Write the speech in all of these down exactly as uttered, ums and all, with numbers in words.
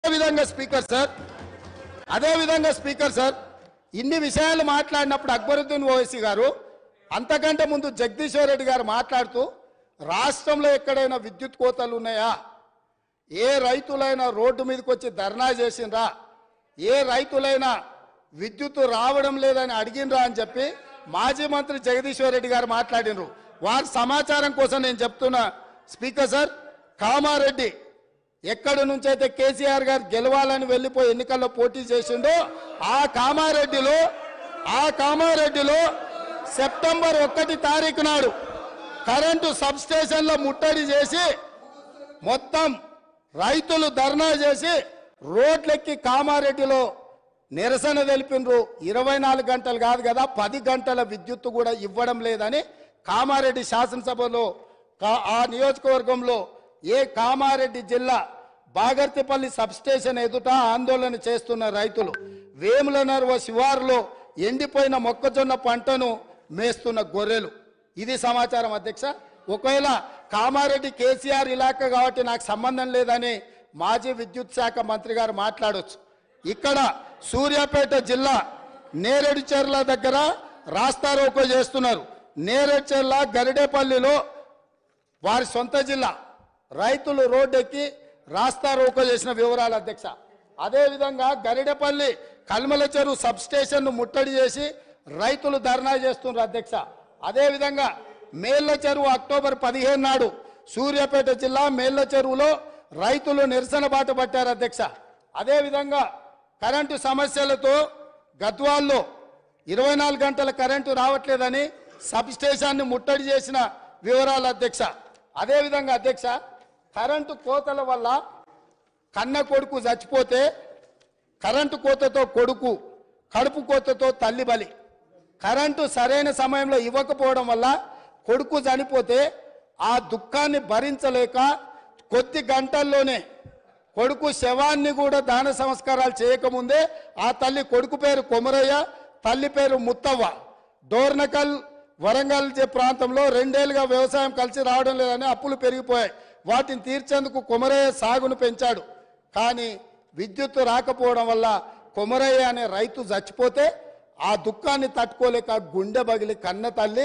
విధంగా speaker sir అదే విధంగా స్పీకర్ సార్ ఇన్ని విషయాలు మాట్లాడినప్పుడు అక్బరుద్దీన్ ఓవైసీ గారు అంతకంటే ముందు జగదీశ్వర్ రెడ్డి గారు మాట్లాడుతూ రాష్ట్రంలో ఎక్కడైనా విద్యుత్ కోతలు ఉన్నాయా, ఏ రైతులైనా రోడ్డు మీదకి వచ్చి ధర్నా చేసిండ్రా, ఏ రైతులైనా విద్యుత్ రావడం లేదని అడిగినరా అని చెప్పి మాజీ మంత్రి జగదీశ్వర్ రెడ్డి గారు మాట్లాడినరు. వారి సమాచారం కోసం నేను చెప్తున్నా స్పీకర్ సార్, కామారెడ్డి ఎక్కడి నుంచి అయితే కేసీఆర్ గారు గెలవాలని వెళ్ళిపోయి ఎన్నికల్లో పోటీ చేసిండో ఆ కామారెడ్డిలో ఆ కామారెడ్డిలో సెప్టెంబర్ ఒకటి తారీఖు నాడు కరెంటు సబ్ స్టేషన్లో ముట్టడి చేసి మొత్తం రైతులు ధర్నా చేసి రోడ్లెక్కి కామారెడ్డిలో నిరసన తెలిపినరు. ఇరవై నాలుగు గంటలు కాదు కదా, పది గంటల విద్యుత్తు కూడా ఇవ్వడం లేదని కామారెడ్డి శాసనసభలో ఆ నియోజకవర్గంలో ఏ కామారెడ్డి జిల్లా బాగర్తిపల్లి సబ్స్టేషన్ ఎదుట ఆందోళన చేస్తున్న రైతులు, వేములనర్వ శివారులో ఎండిపోయిన మొక్కజొన్న పంటను మేస్తున్న గొర్రెలు. ఇది సమాచారం అధ్యక్ష. ఒకవేళ కామారెడ్డి కేసీఆర్ ఇలాకా కాబట్టి నాకు సంబంధం లేదని మాజీ విద్యుత్ శాఖ మంత్రి గారు మాట్లాడొచ్చు. ఇక్కడ సూర్యాపేట జిల్లా నేరేడుచెర్ల దగ్గర రాస్తారోకో చేస్తున్నారు. నేరేడుచెర్ల గరిడేపల్లిలో వారి సొంత జిల్లా రైతులు రోడ్డెక్కి రాస్తారోకో చేసిన వివరాలు అధ్యక్ష. అదేవిధంగా గరిడేపల్లి కల్మల చెరువు సబ్ స్టేషన్ను ముట్టడి చేసి రైతులు ధర్నా చేస్తున్నారు అధ్యక్ష. అదేవిధంగా మేళ్ల చెరువు అక్టోబర్ పదిహేను నాడు సూర్యాపేట జిల్లా మేళ్ల చెరువులో రైతులు నిరసన బాట పట్టారు అధ్యక్ష. అదేవిధంగా కరెంటు సమస్యలతో గద్వాల్లో ఇరవై నాలుగు గంటల కరెంటు రావట్లేదని సబ్ స్టేషన్ని ముట్టడి చేసిన వివరాలు అధ్యక్ష. అదేవిధంగా అధ్యక్ష, కరెంటు కోతల వల్ల కన్న కొడుకు చచ్చిపోతే కరెంటు కోతతో కొడుకు, కడుపు కోతతో తల్లి బలి. కరెంటు సరైన సమయంలో ఇవ్వకపోవడం వల్ల కొడుకు చనిపోతే ఆ దుఃఖాన్ని భరించలేక కొద్ది గంటల్లోనే కొడుకు శవాన్ని కూడా దాన సంస్కారాలు చేయకముందే ఆ తల్లి, కొడుకు పేరు కొమరయ్య, తల్లి పేరు ముత్తవ్వ, డోర్నకల్ వరంగల్ ప్రాంతంలో రెండేళ్లుగా వ్యవసాయం కలిసి రావడం లేదని అప్పులు పెరిగిపోయాయి. వాటిని తీర్చేందుకు కొమరయ్య సాగును పెంచాడు. కానీ విద్యుత్తు రాకపోవడం వల్ల కొమరయ్య అనే రైతు చచ్చిపోతే ఆ దుఃఖాన్ని తట్టుకోలేక గుండె బగిలి కన్న తల్లి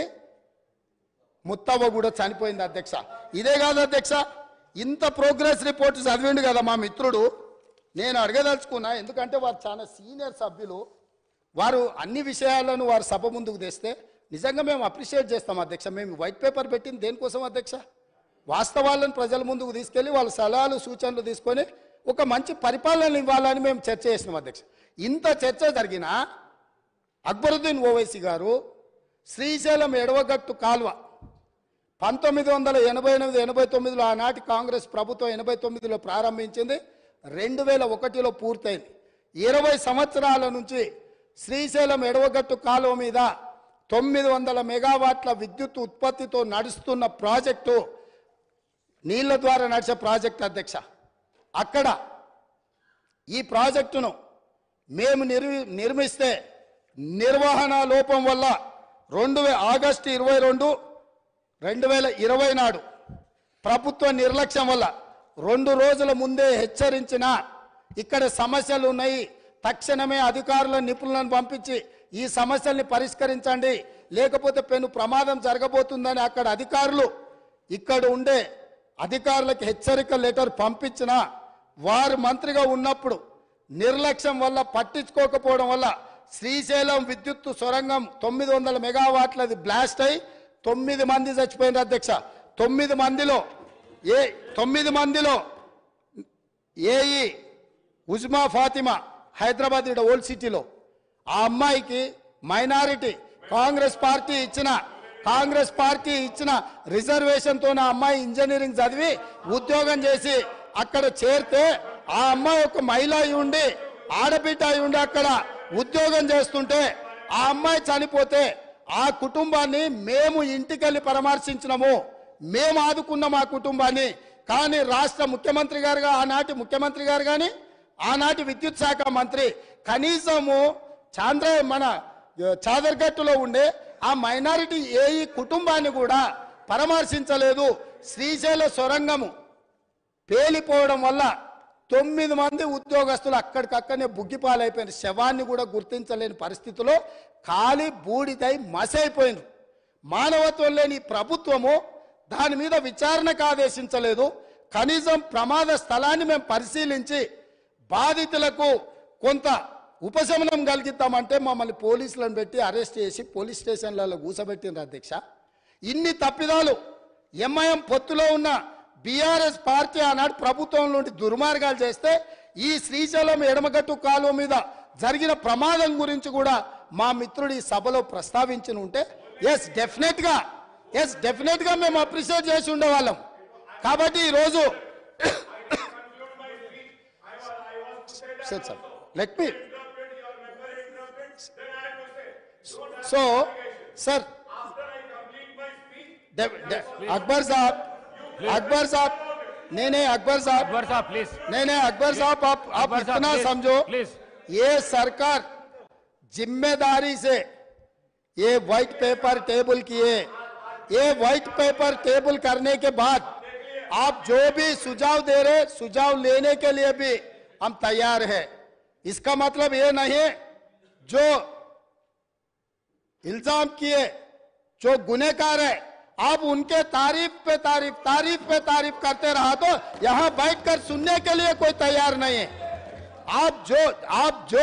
ముత్తవ్వ కూడా చనిపోయింది అధ్యక్ష. ఇదే కాదు అధ్యక్ష, ఇంత ప్రోగ్రెస్ రిపోర్ట్ చదివిండు కదా మా మిత్రుడు. నేను అడగదలుచుకున్నా, ఎందుకంటే వారు చాలా సీనియర్ సభ్యులు, వారు అన్ని విషయాలను వారు సభ ముందుకు తెస్తే నిజంగా మేము అప్రిషియేట్ చేస్తాం అధ్యక్ష. మేము వైట్ పేపర్ పెట్టింది దేనికోసం అధ్యక్ష? వాస్తవాలను ప్రజల ముందుకు తీసుకెళ్లి వాళ్ళ సలహాలు సూచనలు తీసుకొని ఒక మంచి పరిపాలన ఇవ్వాలని మేము చర్చ చేసినాం అధ్యక్ష. ఇంత చర్చ జరిగినా అక్బరుద్దీన్ ఓవైసీ గారు శ్రీశైలం ఎడవగట్టు కాల్వ పంతొమ్మిది వందల ఎనభై ఎనిమిది ఎనభై తొమ్మిదిలో ఆనాటి కాంగ్రెస్ ప్రభుత్వం ఎనభై తొమ్మిదిలో ప్రారంభించింది, రెండు వేల ఒకటిలో పూర్తయింది. ఇరవై సంవత్సరాల నుంచి శ్రీశైలం ఎడవగట్టు కాలువ మీద తొమ్మిది వందల మెగావాట్ల విద్యుత్ ఉత్పత్తితో నడుస్తున్న ప్రాజెక్టు, నీళ్ల ద్వారా నడిచే ప్రాజెక్టు అధ్యక్ష. అక్కడ ఈ ప్రాజెక్టును మేము నిర్మి నిర్మిస్తే నిర్వహణ లోపం వల్ల రెండు వే ఆగస్టు ఇరవై రెండు రెండు వేల ఇరవై నాడు ప్రభుత్వ నిర్లక్ష్యం వల్ల రెండు రోజుల ముందే హెచ్చరించిన ఇక్కడ సమస్యలు ఉన్నాయి, తక్షణమే అధికారుల నిపుణులను పంపించి ఈ సమస్యల్ని పరిష్కరించండి, లేకపోతే పెను ప్రమాదం జరగబోతుందని అక్కడ అధికారులు ఇక్కడ ఉండే అధికారులకు హెచ్చరిక లెటర్ పంపించిన వారు మంత్రిగా ఉన్నప్పుడు నిర్లక్ష్యం వల్ల, పట్టించుకోకపోవడం వల్ల శ్రీశైలం విద్యుత్తు సొరంగం తొమ్మిది వందల మెగావాట్లది బ్లాస్ట్ అయి తొమ్మిది మంది చచ్చిపోయినారు అధ్యక్ష. తొమ్మిది మందిలో ఏ తొమ్మిది మందిలో ఏఈ ఉజ్మా ఫాతిమా హైదరాబాద్ ఇక్కడ ఓల్డ్ సిటీలో, ఆ అమ్మాయికి మైనారిటీ కాంగ్రెస్ పార్టీ ఇచ్చిన కాంగ్రెస్ పార్టీ ఇచ్చిన రిజర్వేషన్తో ఆ అమ్మాయి ఇంజనీరింగ్ చదివి ఉద్యోగం చేసి అక్కడ చేరితే ఆ అమ్మాయి ఒక మహిళ అయి ఉండి, ఆడబిడ్డ అయి ఉండి అక్కడ ఉద్యోగం చేస్తుంటే ఆ అమ్మాయి చనిపోతే ఆ కుటుంబాన్ని మేము ఇంటికెళ్ళి పరామర్శించినాము, మేము ఆదుకున్నాం ఆ కుటుంబాన్ని. కానీ రాష్ట్ర ముఖ్యమంత్రి గారుగా ఆనాటి ముఖ్యమంత్రి గారు కానీ ఆనాటి విద్యుత్ శాఖ మంత్రి కనీసము చాంద్ర మన చాదర్గట్టులో ఉండే ఆ మైనారిటీ ఏ కుటుంబాన్ని కూడా పరామర్శించలేదు. శ్రీశైల సొరంగము పేలిపోవడం వల్ల తొమ్మిది మంది ఉద్యోగస్తులు అక్కడికక్కడనే బుగ్గిపాలైపోయిన శవాన్ని కూడా గుర్తించలేని పరిస్థితిలో ఖాళీ బూడిదై మసైపోయింది. మానవత్వం లేని ప్రభుత్వము దాని మీద విచారణకు ఆదేశించలేదు. కనీసం ప్రమాద స్థలాన్ని మేము పరిశీలించి బాధితులకు కొంత ఉపశమనం కలిగిద్దామంటే మమ్మల్ని పోలీసులను పెట్టి అరెస్ట్ చేసి పోలీస్ స్టేషన్లలో కూసబెట్టిండ్రు అధ్యక్ష. ఇన్ని తప్పిదాలు ఎంఐఎం పొత్తులో ఉన్న బీఆర్ఎస్ పార్టీ ఆనాడు ప్రభుత్వం నుండి దుర్మార్గాలు చేస్తే ఈ శ్రీశైలం ఎడమగట్టు కాలువ మీద జరిగిన ప్రమాదం గురించి కూడా మా మిత్రుడు ఈ సభలో ప్రస్తావించి ఉంటే ఎస్ డెఫినెట్ గా ఎస్ డెఫినెట్ గా మేము అప్రిషియేట్ చేసి ఉండేవాళ్ళం. కాబట్టి ఈరోజు sir let me so sir Akbar Sahab Akbar साहब नहीं नहीं अकबर साहब अकबर साहब प्लीज नहीं नहीं अकबर साहब आप आप इतना समझो प्लीज ये सरकार जिम्मेदारी से ये व्हाइट पेपर टेबल किए. ये व्हाइट पेपर टेबल करने के बाद आप जो भी सुझाव दे रहे सुझाव लेने के लिए भी हम तैयार हैं. इसका मतलब ये नहीं जो इल्जाम किए जो गुनहगार है आप उनके तारीफ पे तारीफ तारीफ पे तारीफ करते रहा तो यहां बैठकर सुनने के लिए कोई तैयार नहीं है. आप जो आप जो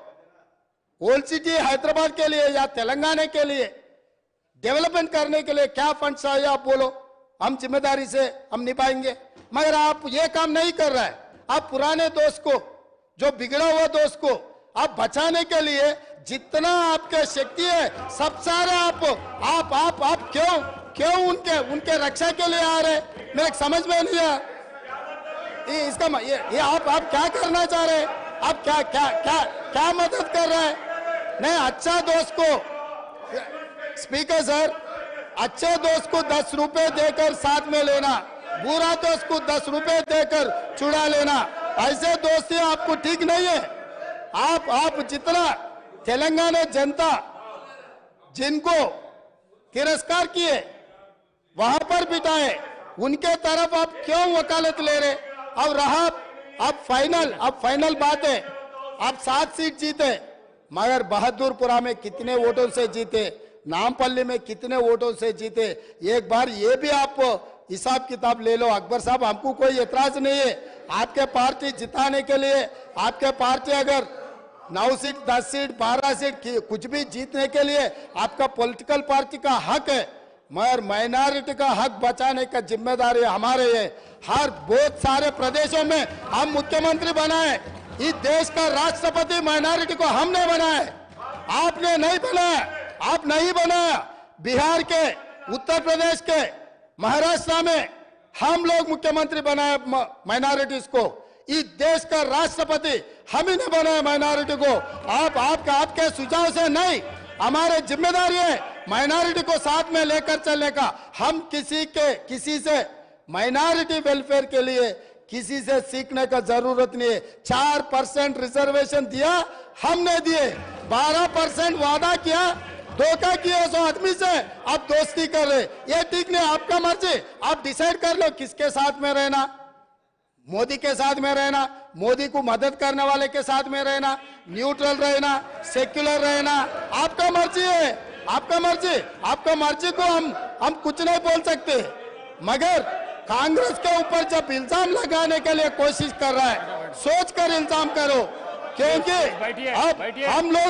ओल्ड सिटी हैदराबाद के लिए या तेलंगाना के लिए डेवलपमेंट करने के लिए क्या फंड चाहिए आप बोलो, हम जिम्मेदारी से हम निभाएंगे. मगर आप ये काम नहीं कर रहे हैं. आप पुराने दोस्त को जो बिगड़ा हुआ दोस्त को आप बचाने के लिए जितना आपके शक्ति है सब सारा आप आप आप आप क्यों क्यों उनके उनके रक्षा के लिए आ रहे मेरे समझ में नहीं आया. ये इसका ये, ये आप आप क्या करना चाह रहे हैं? आप क्या क्या क्या क्या मदद कर रहे हैं? नहीं अच्छा दोस्त को स्पीकर सर अच्छे दोस्त को दस रुपए देकर साथ में लेना, बुरा दोस्त को दस रुपए देकर छुड़ा लेना, ऐसे दोस्ती आपको ठीक नहीं है. आप आप जितना तेलंगाना जनता जिनको तिरस्कार किए वहां पर बिठाए उनके तरफ आप क्यों वकालत ले रहे? अब रहा अब फाइनल अब फाइनल बात है आप सात सीट जीते मगर बहादुरपुरा में कितने वोटों से जीते, नामपल्ली में कितने वोटों से जीते, एक बार ये भी आप हिसाब किताब ले लो. अकबर साहब हमको कोई एतराज नहीं है. आपके पार्टी जिताने के लिए आपके पार्टी अगर नौ सीट दस सीट बारह सीट कुछ भी जीतने के लिए आपका पॉलिटिकल पार्टी का हक है. मगर माइनॉरिटी का हक बचाने का जिम्मेदारी हमारे है. हर बहुत सारे प्रदेशों में हम मुख्यमंत्री बनाए. इस देश का राष्ट्रपति माइनॉरिटी को हमने बनाया, आपने नहीं बनाया. आप नहीं बनाया. बिहार के, उत्तर प्रदेश के, महाराष्ट्र में हम लोग मुख्यमंत्री बनाए माइनॉरिटीज को. इस देश का राष्ट्रपति हम ही ने बनाया माइनॉरिटी को. आप आपका आपके सुझाव से नहीं, हमारे जिम्मेदारी है माइनॉरिटी को साथ में लेकर चलने का. हम किसी के किसी से माइनॉरिटी वेलफेयर के लिए किसी से सीखने का जरूरत नहीं है. चार परसेंट रिजर्वेशन दिया हमने दिए, बारह परसेंट वादा किया, धोखा किया सो आदमी से आप दोस्ती कर रहे. ये ठीक नहीं. आपका मर्जी, आप डिसाइड कर लो किसके साथ में रहना. मोदी के साथ में रहना, मोदी को मदद करने वाले के साथ में रहना, न्यूट्रल रहना, सेक्युलर रहना, आपका मर्जी है. आपका मर्जी आपका मर्जी को हम हम कुछ नहीं बोल सकते. मगर कांग्रेस के ऊपर जब इल्जाम लगाने के लिए कोशिश कर रहा है सोच कर इल्जाम करो, क्योंकि अब हम लोग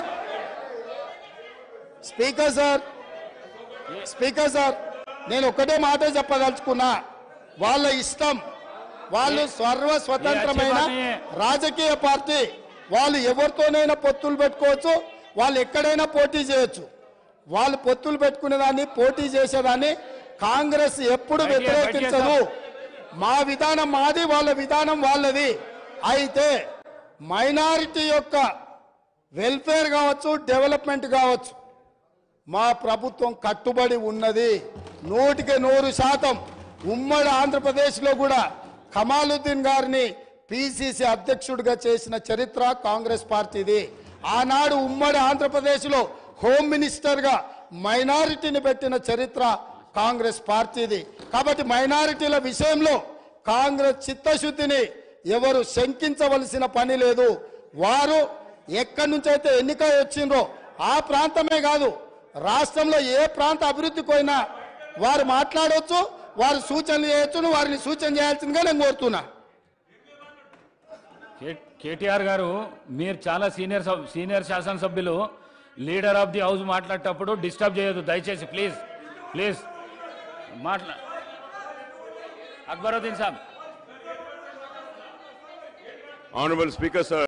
स्पीकर सर స్పీకర్ సార్ నేను ఒకటే మాట చెప్పదలుచుకున్నా. వాళ్ళ ఇష్టం, వాళ్ళు సర్వ స్వతంత్రమైన రాజకీయ పార్టీ, వాళ్ళు ఎవరితోనైనా పొత్తులు పెట్టుకోవచ్చు, వాళ్ళు ఎక్కడైనా పోటీ చేయొచ్చు. వాళ్ళు పొత్తులు పెట్టుకునేదాన్ని పోటీ చేసేదాన్ని కాంగ్రెస్ ఎప్పుడు వ్యతిరేకించదు. మా విధానం మాది, వాళ్ళ విధానం వాళ్ళది. అయితే మైనారిటీ యొక్క వెల్ఫేర్ కావచ్చు, డెవలప్మెంట్ కావచ్చు, మా ప్రభుత్వం కట్టుబడి ఉన్నది నూటికి నూరు శాతం. ఉమ్మడి ఆంధ్రప్రదేశ్లో కూడా కమాలుద్దీన్ గారిని పిసిసి అధ్యక్షుడిగా చేసిన చరిత్ర కాంగ్రెస్ పార్టీది. ఆనాడు ఉమ్మడి ఆంధ్రప్రదేశ్లో హోమ్ మినిస్టర్గా మైనారిటీని పెట్టిన చరిత్ర కాంగ్రెస్ పార్టీది. కాబట్టి మైనారిటీల విషయంలో కాంగ్రెస్ చిత్తశుద్ధిని ఎవరు శంకించవలసిన పని లేదు. వారు ఎక్కడి నుంచి అయితే ఎన్నిక వచ్చిండ్రో ఆ ప్రాంతమే కాదు, రాష్ట్రంలో ఏ ప్రాంత అభివృద్ధికి పోయినా వారు మాట్లాడవచ్చు, వారు సూచనలు చేయొచ్చు. వారిని సూచన చేయాల్సిందిగా నేను కోరుతున్నా. కేటీఆర్ గారు, మీరు చాలా సీనియర్ సీనియర్ శాసనసభ్యులు, లీడర్ ఆఫ్ ది హౌస్ మాట్లాడేటప్పుడు డిస్టర్బ్ చేయొద్దు దయచేసి, ప్లీజ్ ప్లీజ్ మాట్లా అక్బరుద్దీన్ సాబ్. Honorable Speaker, sir.